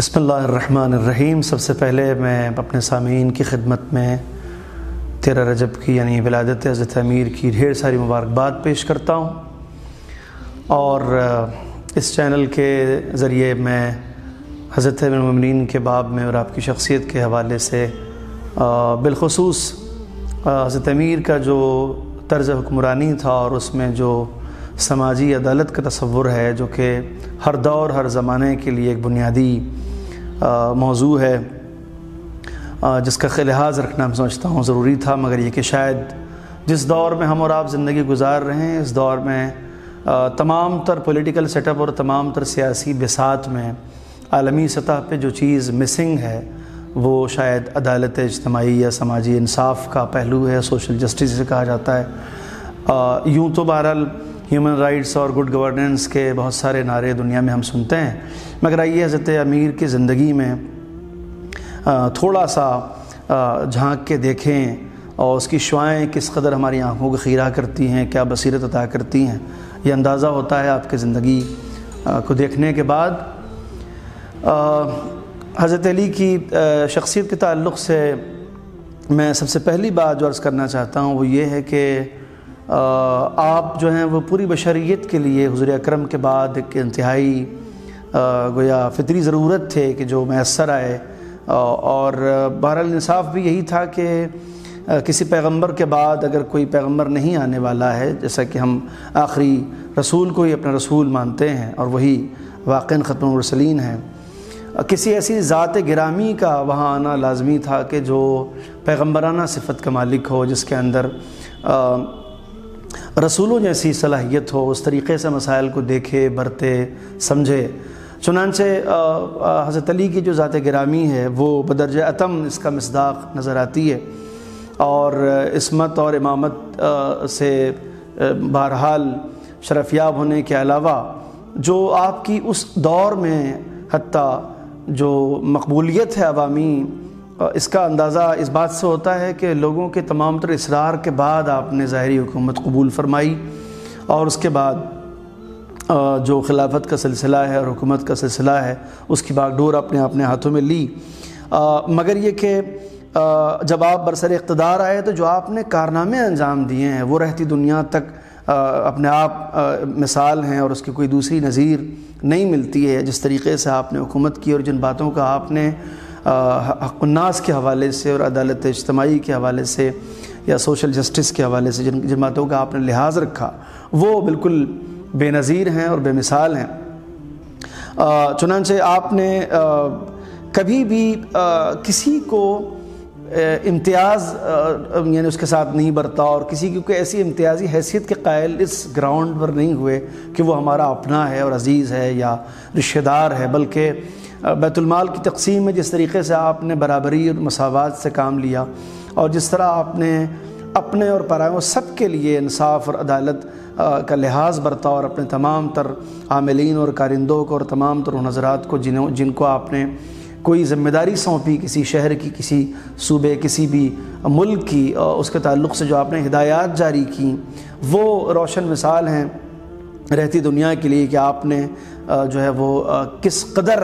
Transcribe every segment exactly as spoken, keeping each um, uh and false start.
بسم اللہ الرحمن الرحیم۔ سب سے پہلے میں اپنے سامعین کی خدمت میں تیرہ رجب کی یعنی ولادت حضرت امیر کی ڈھیر ساری مبارکباد پیش کرتا ہوں، اور اس چینل کے ذریعے میں حضرت امیر المومنین کے باب میں اور آپ کی شخصیت کے حوالے سے بالخصوص حضرت امیر کا جو طرز حکمرانی تھا اور اس میں جو سماجی عدالت کا تصور ہے، جو کہ ہر دور ہر زمانے کے لیے ایک بنیادی موضوع ہے جس کا لحاظ رکھنا میں سمجھتا ہوں ضروری تھا، مگر یہ کہ شاید جس دور میں ہم اور آپ زندگی گزار رہے ہیں، اس دور میں تمام تر پولیٹیکل سیٹ اپ اور تمام تر سیاسی بساط میں عالمی سطح پہ جو چیز مسنگ ہے وہ شاید عدالت اجتماعی یا سماجی انصاف کا پہلو ہے، سوشل جسٹس جسے کہا جاتا ہے۔ یوں تو بہرحال ہیومن رائٹس اور گڈ گورننس کے بہت سارے نعرے دنیا میں ہم سنتے ہیں، مگر آئیے حضرت امیر کی زندگی میں تھوڑا سا جھانک کے دیکھیں اور اس کی شعائیں کس قدر ہماری آنکھوں کو خیرہ کرتی ہیں، کیا بصیرت عطا کرتی ہیں، یہ اندازہ ہوتا ہے آپ کی زندگی کو دیکھنے کے بعد۔ حضرت علی کی شخصیت کے تعلق سے میں سب سے پہلی بات جو عرض کرنا چاہتا ہوں وہ یہ ہے کہ آپ جو ہیں وہ پوری بشریت کے لیے حضور اکرم کے بعد ایک انتہائی گویا فطری ضرورت تھے کہ جو میسر آئے، اور بہرحال انصاف بھی یہی تھا کہ کسی پیغمبر کے بعد اگر کوئی پیغمبر نہیں آنے والا ہے، جیسا کہ ہم آخری رسول کو ہی اپنا رسول مانتے ہیں اور وہی واقعاً ختم المرسلین ہیں، کسی ایسی ذات گرامی کا وہاں آنا لازمی تھا کہ جو پیغمبرانہ صفت کا مالک ہو، جس کے اندر رسولوں جیسی صلاحیت ہو، اس طریقے سے مسائل کو دیکھے، برتے، سمجھے۔ چنانچہ حضرت علی کی جو ذات گرامی ہے وہ بدرجہ اتم اس کا مصداق نظر آتی ہے، اور عصمت اور امامت سے بہرحال شرفیاب ہونے کے علاوہ جو آپ کی اس دور میں حتیٰ جو مقبولیت ہے عوامی، اس کا اندازہ اس بات سے ہوتا ہے کہ لوگوں کے تمام تر اصرار کے بعد آپ نے ظاہری حکومت قبول فرمائی، اور اس کے بعد جو خلافت کا سلسلہ ہے اور حکومت کا سلسلہ ہے اس کی باغ ڈور اپنے اپنے ہاتھوں میں لی۔ مگر یہ کہ جب آپ برسر اقتدار آئے تو جو آپ نے کارنامے انجام دیے ہیں وہ رہتی دنیا تک اپنے آپ مثال ہیں، اور اس کی کوئی دوسری نظیر نہیں ملتی ہے۔ جس طریقے سے آپ نے حکومت کی اور جن باتوں کا آپ نے حق الناس کے حوالے سے اور عدالت اجتماعی کے حوالے سے یا سوشل جسٹس کے حوالے سے جن جن باتوں کا آپ نے لحاظ رکھا وہ بالکل بے نظیر ہیں اور بے مثال ہیں۔ چنانچہ آپ نے کبھی بھی کسی کو امتیاز یعنی اس کے ساتھ نہیں برتا، اور کسی کی کوئی ایسی امتیازی حیثیت کے قائل اس گراؤنڈ پر نہیں ہوئے کہ وہ ہمارا اپنا ہے اور عزیز ہے یا رشتہ دار ہے، بلکہ بیت المال کی تقسیم میں جس طریقے سے آپ نے برابری اور مساوات سے کام لیا، اور جس طرح آپ نے اپنے اور پرائوں سب کے لیے انصاف اور عدالت کا لحاظ برتا، اور اپنے تمام تر عاملین اور کارندوں کو اور تمام تر حضرات کو جنہوں جن کو آپ نے کوئی ذمہ داری سونپی، کسی شہر کی، کسی صوبے، کسی بھی ملک کی، اس کے تعلق سے جو آپ نے ہدایات جاری کیں وہ روشن مثال ہیں رہتی دنیا کے لیے کہ آپ نے جو ہے وہ کس قدر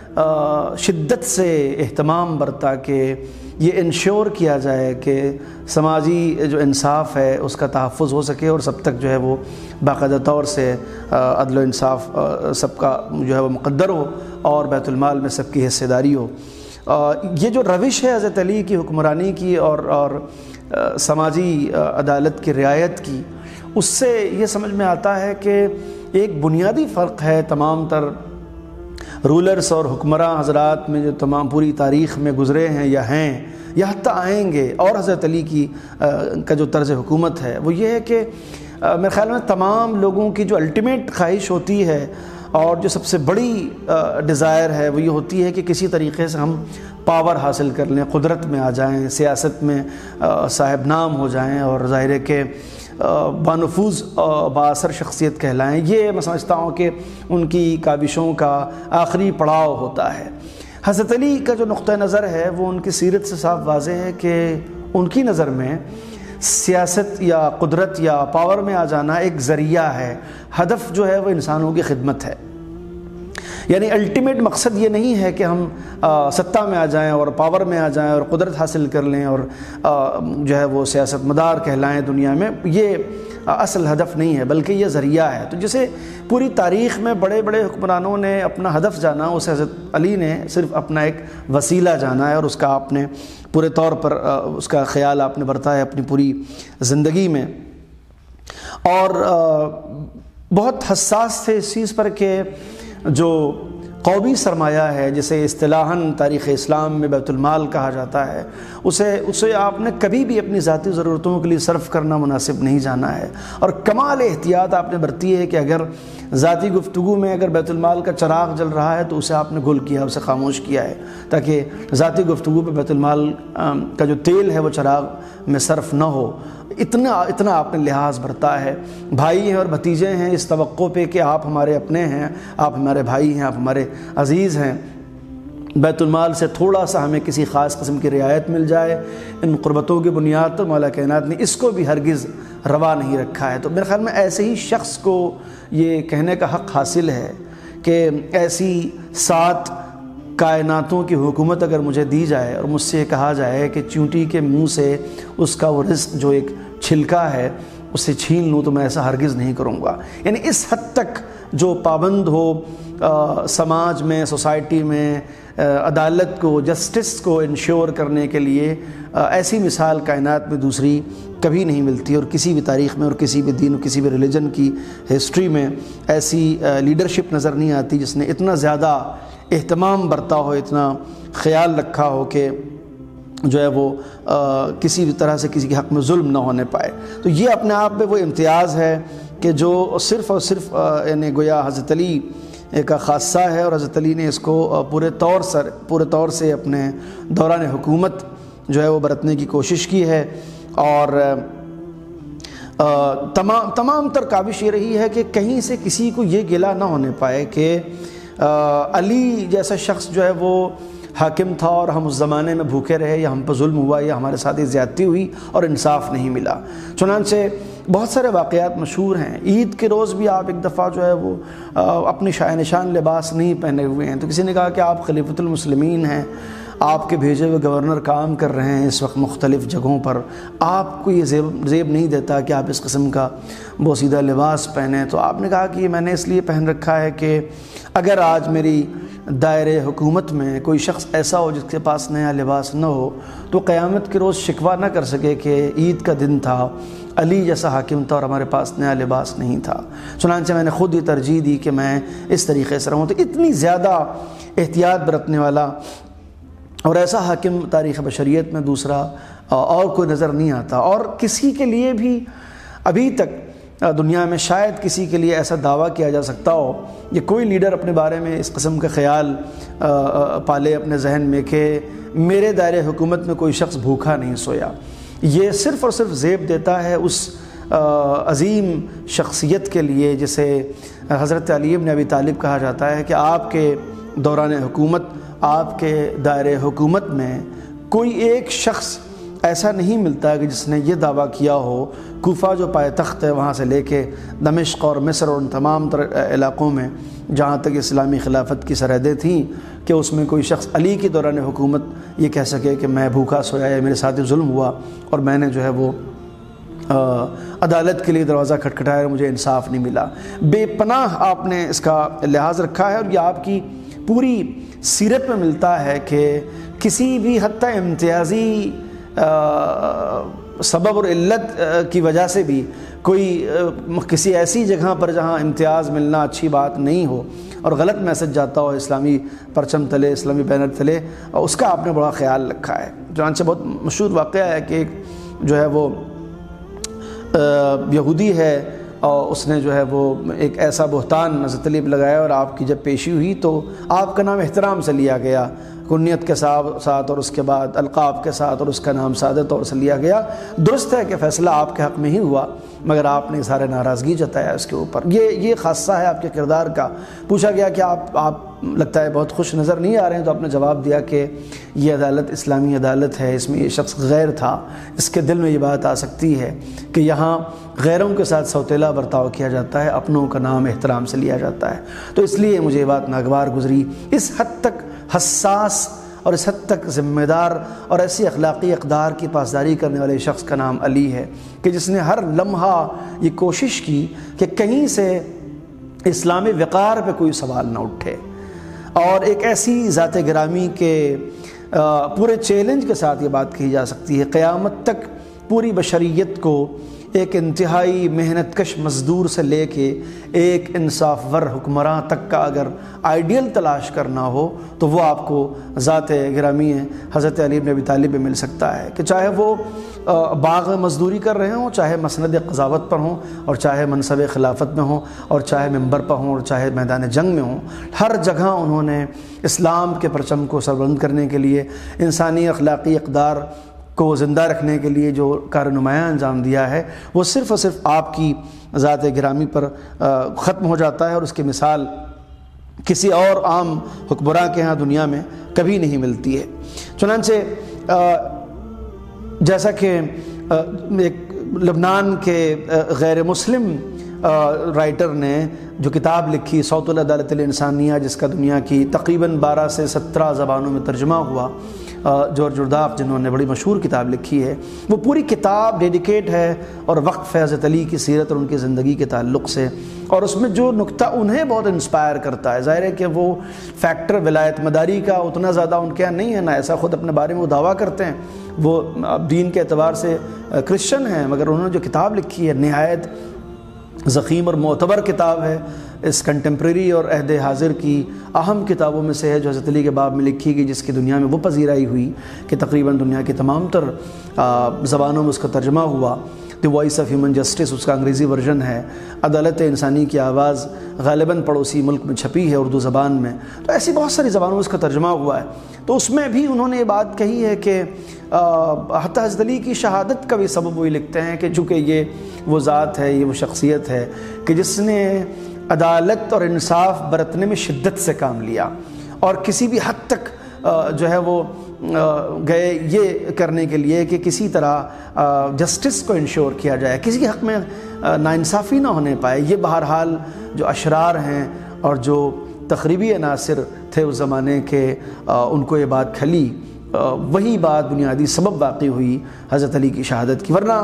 شدت سے اہتمام برتا کہ یہ انشور کیا جائے کہ سماجی جو انصاف ہے اس کا تحفظ ہو سکے، اور سب تک جو ہے وہ باقاعدہ طور سے عدل و انصاف سب کا جو ہے وہ مقدر ہو اور بیت المال میں سب کی حصہ داری ہو۔ یہ جو روش ہے حضرت علی کی حکمرانی کی اور اور سماجی عدالت کی رعایت کی، اس سے یہ سمجھ میں آتا ہے کہ ایک بنیادی فرق ہے تمام تر رولرز اور حکمراں حضرات میں جو تمام پوری تاریخ میں گزرے ہیں یا ہیں یا حتیٰ آئیں گے، اور حضرت علی کی کا جو طرز حکومت ہے وہ یہ ہے کہ میرے خیال میں تمام لوگوں کی جو الٹیمیٹ خواہش ہوتی ہے اور جو سب سے بڑی ڈیزائر ہے وہ یہ ہوتی ہے کہ کسی طریقے سے ہم پاور حاصل کر لیں، قدرت میں آ جائیں، سیاست میں صاحب نام ہو جائیں، اور ظاہر ہے کہ بانفوذ بااثر شخصیت کہلائیں۔ یہ میں سمجھتا ہوں کہ ان کی کاوشوں کا آخری پڑاؤ ہوتا ہے۔ حضرت علی کا جو نقطہ نظر ہے وہ ان کی سیرت سے صاف واضح ہے کہ ان کی نظر میں سیاست یا قدرت یا پاور میں آ جانا ایک ذریعہ ہے، ہدف جو ہے وہ انسانوں کی خدمت ہے۔ یعنی الٹیمیٹ مقصد یہ نہیں ہے کہ ہم ستہ میں آ جائیں اور پاور میں آ جائیں اور قدرت حاصل کر لیں اور جو ہے وہ سیاست مدار کہلائیں دنیا میں، یہ اصل ہدف نہیں ہے بلکہ یہ ذریعہ ہے۔ تو جسے پوری تاریخ میں بڑے بڑے حکمرانوں نے اپنا ہدف جانا، اسے حضرت علی نے صرف اپنا ایک وسیلہ جانا ہے، اور اس کا آپ نے پورے طور پر اس کا خیال آپ نے برتا ہے اپنی پوری زندگی میں۔ اور بہت حساس تھے اس چیز پر کہ جو قومی سرمایہ ہے، جسے اصطلاحاً تاریخ اسلام میں بیت المال کہا جاتا ہے، اسے اسے آپ نے کبھی بھی اپنی ذاتی ضرورتوں کے لیے صرف کرنا مناسب نہیں جانا ہے، اور کمال احتیاط آپ نے برتی ہے کہ اگر ذاتی گفتگو میں اگر بیت المال کا چراغ جل رہا ہے تو اسے آپ نے گل کیا، اسے خاموش کیا ہے، تاکہ ذاتی گفتگو پہ بیت المال کا جو تیل ہے وہ چراغ میں صرف نہ ہو۔ اتنا اتنا آپ نے لحاظ برتا ہے۔ بھائی ہیں اور بھتیجے ہیں اس توقع پہ کہ آپ ہمارے اپنے ہیں، آپ ہمارے بھائی ہیں، آپ ہمارے عزیز ہیں، بیت المال سے تھوڑا سا ہمیں کسی خاص قسم کی رعایت مل جائے، ان قربتوں کی بنیاد پر مولا کائنات نے اس کو بھی ہرگز روا نہیں رکھا ہے۔ تو میرے خیال میں ایسے ہی شخص کو یہ کہنے کا حق حاصل ہے کہ ایسی سات کائناتوں کی حکومت اگر مجھے دی جائے اور مجھ سے کہا جائے کہ چونٹی کے منہ سے اس کا وہ رزق جو ایک چھلکا ہے اسے چھین لوں، تو میں ایسا ہرگز نہیں کروں گا۔ یعنی اس حد تک جو پابند ہو سماج میں، سوسائٹی میں عدالت کو، جسٹس کو انشور کرنے کے لیے، ایسی مثال کائنات میں دوسری کبھی نہیں ملتی، اور کسی بھی تاریخ میں اور کسی بھی دین اور کسی بھی ریلیجن کی ہسٹری میں ایسی لیڈرشپ نظر نہیں آتی جس نے اتنا زیادہ اہتمام برتا ہو، اتنا خیال رکھا ہو کہ جو ہے وہ کسی بھی طرح سے کسی کے حق میں ظلم نہ ہونے پائے۔ تو یہ اپنے آپ میں وہ امتیاز ہے کہ جو صرف اور صرف یعنی گویا حضرت علی کا خاصہ ہے، اور حضرت علی نے اس کو پورے طور سر پورے طور سے اپنے دوران حکومت جو ہے وہ برتنے کی کوشش کی ہے۔ اور تمام تمام تر کاوش یہ رہی ہے کہ کہیں سے کسی کو یہ گلہ نہ ہونے پائے کہ علی جیسا شخص جو ہے وہ حاکم تھا اور ہم اس زمانے میں بھوکے رہے، یا ہم پر ظلم ہوا، یا ہمارے ساتھ زیادتی ہوئی اور انصاف نہیں ملا۔ چنانچہ بہت سارے واقعات مشہور ہیں۔ عید کے روز بھی آپ ایک دفعہ جو ہے وہ اپنی شاہ نشان لباس نہیں پہنے ہوئے ہیں، تو کسی نے کہا کہ آپ خلیفۃ المسلمین ہیں، آپ کے بھیجے ہوئے گورنر کام کر رہے ہیں اس وقت مختلف جگہوں پر، آپ کو یہ زیب زیب نہیں دیتا کہ آپ اس قسم کا بوسیدہ لباس پہنیں؟ تو آپ نے کہا کہ یہ میں نے اس لیے پہن رکھا ہے کہ اگر آج میری دائرے حکومت میں کوئی شخص ایسا ہو جس کے پاس نیا لباس نہ ہو، تو قیامت کے روز شکوہ نہ کر سکے کہ عید کا دن تھا، علی جیسا حاکم تھا اور ہمارے پاس نیا لباس نہیں تھا۔ چنانچہ میں نے خود ہی ترجیح دی کہ میں اس طریقے سے رہوں۔ تو اتنی زیادہ احتیاط برتنے والا اور ایسا حاکم تاریخ بشریت میں دوسرا اور کوئی نظر نہیں آتا، اور کسی کے لیے بھی ابھی تک دنیا میں شاید کسی کے لیے ایسا دعویٰ کیا جا سکتا ہو، یہ کوئی لیڈر اپنے بارے میں اس قسم کا خیال پالے اپنے ذہن میں کہ میرے دائرے حکومت میں کوئی شخص بھوکا نہیں سویا۔ یہ صرف اور صرف زیب دیتا ہے اس عظیم شخصیت کے لیے جسے حضرت علی بن ابی طالب کہا جاتا ہے کہ آپ کے دوران حکومت، آپ کے دائرے حکومت میں کوئی ایک شخص ایسا نہیں ملتا کہ جس نے یہ دعویٰ کیا ہو، کوفہ جو پائے تخت ہے وہاں سے لے کے دمشق اور مصر اور ان تمام تر علاقوں میں جہاں تک اسلامی خلافت کی سرحدیں تھیں، کہ اس میں کوئی شخص علی کی دوران حکومت یہ کہہ سکے کہ میں بھوکا سویا یا میرے ساتھ ظلم ہوا اور میں نے جو ہے وہ عدالت کے لیے دروازہ کھٹکھٹایا اور مجھے انصاف نہیں ملا۔ بے پناہ آپ نے اس کا لحاظ رکھا ہے، اور یہ آپ کی پوری سیرت میں ملتا ہے کہ کسی بھی حتیٰ امتیازی سبب اور علت کی وجہ سے بھی کوئی کسی ایسی جگہ پر جہاں امتیاز ملنا اچھی بات نہیں ہو اور غلط میسج جاتا ہو اسلامی پرچم تلے، اسلامی بینر تلے، اس کا آپ نے بڑا خیال رکھا ہے۔ چنانچہ بہت مشہور واقعہ ہے کہ ایک جو ہے وہ یہودی ہے اور اس نے جو ہے وہ ایک ایسا بہتان حضرت علی پہ لگایا، اور آپ کی جب پیشی ہوئی تو آپ کا نام احترام سے لیا گیا، کنیت کے ساتھ اور اس کے بعد القاب کے ساتھ اور اس کا نام سادہ طور سے لیا گیا۔ درست ہے کہ فیصلہ آپ کے حق میں ہی ہوا، مگر آپ نے سارے ناراضگی جتایا اس کے اوپر۔ یہ یہ خاصہ ہے آپ کے کردار کا۔ پوچھا گیا کہ آپ آپ لگتا ہے بہت خوش نظر نہیں آ رہے ہیں، تو آپ نے جواب دیا کہ یہ عدالت اسلامی عدالت ہے، اس میں یہ شخص غیر تھا، اس کے دل میں یہ بات آ سکتی ہے کہ یہاں غیروں کے ساتھ سوتیلا برتاؤ کیا جاتا ہے، اپنوں کا نام احترام سے لیا جاتا ہے، تو اس لیے مجھے یہ بات ناگوار گزری۔ اس حد تک حساس اور اس حد تک ذمہ دار اور ایسی اخلاقی اقدار کی پاسداری کرنے والے شخص کا نام علی ہے کہ جس نے ہر لمحہ یہ کوشش کی کہ کہیں سے اسلامی وقار پہ کوئی سوال نہ اٹھے، اور ایک ایسی ذات گرامی کے پورے چیلنج کے ساتھ یہ بات کہی جا سکتی ہے، قیامت تک پوری بشریت کو ایک انتہائی محنت کش مزدور سے لے کے ایک انصاف ور حکمراں تک کا اگر آئیڈیل تلاش کرنا ہو تو وہ آپ کو ذات گرامی ہے حضرت علی بن ابی طالب میں مل سکتا ہے، کہ چاہے وہ باغ مزدوری کر رہے ہوں، چاہے مسند قضاوت پر ہوں، اور چاہے منصب خلافت میں ہوں، اور چاہے ممبر پر ہوں، اور چاہے میدان جنگ میں ہوں، ہر جگہ انہوں نے اسلام کے پرچم کو سربلند کرنے کے لیے، انسانی اخلاقی اقدار کو زندہ رکھنے کے لیے جو کار نمایاں انجام دیا ہے، وہ صرف اور صرف آپ کی ذات گرامی پر ختم ہو جاتا ہے، اور اس کی مثال کسی اور عام حکمراں کے ہاں دنیا میں کبھی نہیں ملتی ہے۔ چنانچہ جیسا کہ ایک لبنان کے غیر مسلم رائٹر نے جو کتاب لکھی صوت العدالت الانسانیہ، جس کا دنیا کی تقریباً بارہ سے سترہ زبانوں میں ترجمہ ہوا، جورج ارداق جنہوں نے بڑی مشہور کتاب لکھی ہے، وہ پوری کتاب ڈیڈیکیٹ ہے اور وقف ہے حضرت علی کی سیرت اور ان کی زندگی کے تعلق سے، اور اس میں جو نقطہ انہیں بہت انسپائر کرتا ہے، ظاہر ہے کہ وہ فیکٹر ولایت مداری کا اتنا زیادہ ان کے یہاں نہیں ہے، نہ ایسا خود اپنے بارے میں وہ دعویٰ کرتے ہیں، وہ دین کے اعتبار سے کرسچن ہیں، مگر انہوں نے جو کتاب لکھی ہے نہایت ضخیم اور معتبر کتاب ہے، اس کنٹمپریری اور عہد حاضر کی اہم کتابوں میں سے ہے جو حضرت علی کے باب میں لکھی گئی، جس کی دنیا میں وہ پذیرائی ہوئی کہ تقریباً دنیا کی تمام تر زبانوں میں اس کا ترجمہ ہوا۔ The voice of human justice اس کا انگریزی ورژن ہے، عدالت انسانی کی آواز غالباً پڑوسی ملک میں چھپی ہے اردو زبان میں، تو ایسی بہت ساری زبانوں میں اس کا ترجمہ ہوا ہے۔ تو اس میں بھی انہوں نے یہ بات کہی ہے کہ حتی حضرت علی کی شہادت کا بھی سبب وہی لکھتے ہیں کہ چونکہ یہ وہ ذات ہے، یہ وہ شخصیت ہے کہ جس نے عدالت اور انصاف برتنے میں شدت سے کام لیا، اور کسی بھی حد تک جو ہے وہ گئے یہ کرنے کے لیے کہ کسی طرح جسٹس کو انشور کیا جائے، کسی کے حق میں ناانصافی نہ ہونے پائے۔ یہ بہرحال جو اشرار ہیں اور جو تخریبی عناصر تھے اس زمانے کے، ان کو یہ بات کھلی، وہی بات بنیادی سبب واقع ہوئی حضرت علی کی شہادت کی، ورنہ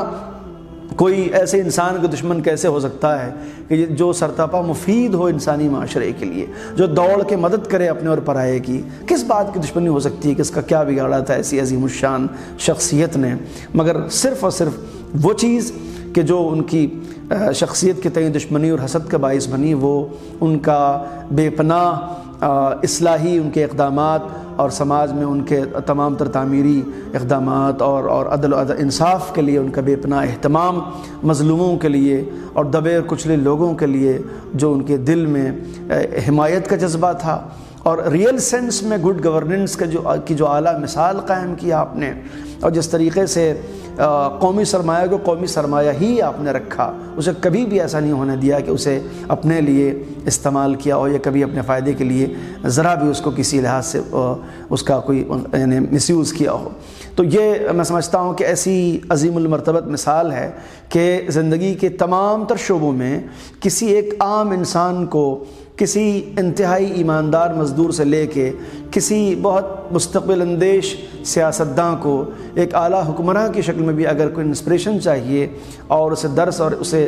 کوئی ایسے انسان کا دشمن کیسے ہو سکتا ہے کہ جو سرتاپا مفید ہو انسانی معاشرے کے لیے، جو دوڑ کے مدد کرے اپنے اور پرائے کی، کس بات کی دشمنی ہو سکتی ہے، کس کا کیا بگاڑا تھا ایسی عظیم الشان شخصیت نے، مگر صرف اور صرف وہ چیز کہ جو ان کی شخصیت کے تئیں دشمنی اور حسد کا باعث بنی، وہ ان کا بے پناہ اصلاحی ان کے اقدامات اور سماج میں ان کے تمام تر تعمیری اقدامات اور اور عدل و انصاف کے لیے ان کا بے پناہ اہتمام، مظلوموں کے لیے اور دبے اور کچلے لوگوں کے لیے جو ان کے دل میں حمایت کا جذبہ تھا، اور ریئل سینس میں گڈ گورننس کا جو کی جو اعلیٰ مثال قائم کیا آپ نے، اور جس طریقے سے قومی سرمایہ کو قومی سرمایہ ہی آپ نے رکھا، اسے کبھی بھی ایسا نہیں ہونے دیا کہ اسے اپنے لیے استعمال کیا ہو یا کبھی اپنے فائدے کے لیے ذرا بھی اس کو کسی لحاظ سے اس کا کوئی یعنی مس یوز کیا ہو۔ تو یہ میں سمجھتا ہوں کہ ایسی عظیم المرتبت مثال ہے کہ زندگی کے تمام تر شعبوں میں کسی ایک عام انسان کو، کسی انتہائی ایماندار مزدور سے لے کے کسی بہت مستقبل اندیش سیاستداں کو ایک اعلیٰ حکمراں کی شکل میں بھی اگر کوئی انسپریشن چاہیے اور اسے درس اور اسے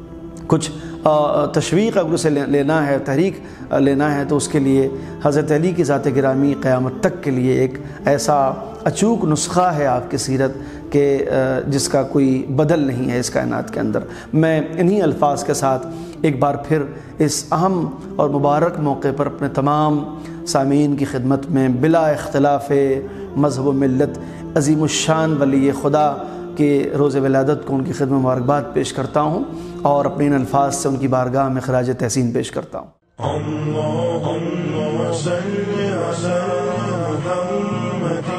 کچھ تشویق اگر اسے لینا ہے، تحریک لینا ہے، تو اس کے لیے حضرت علی کی ذات گرامی قیامت تک کے لیے ایک ایسا اچوک نسخہ ہے آپ کی سیرت کہ جس کا کوئی بدل نہیں ہے اس کائنات کے اندر۔ میں انہی الفاظ کے ساتھ ایک بار پھر اس اہم اور مبارک موقع پر اپنے تمام سامعین کی خدمت میں بلا اختلاف مذہب و ملت عظیم الشان ولی خدا کے روز ولادت کو ان کی خدمت مبارکباد پیش کرتا ہوں، اور اپنے ان الفاظ سے ان کی بارگاہ میں خراج تحسین پیش کرتا ہوں۔ اللهم صل على محمد